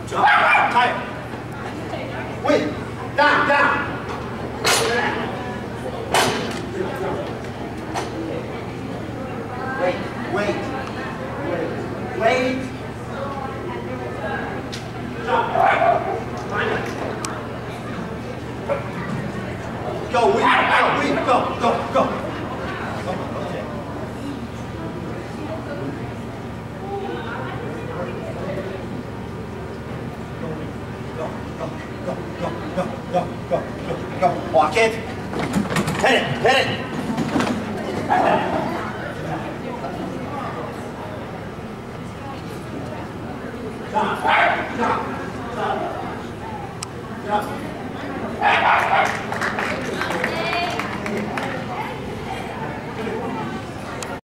Jump. Tight. Wait. Down. Wait. Jump. Go. Go. Go. Walk it. Hit it. Jump.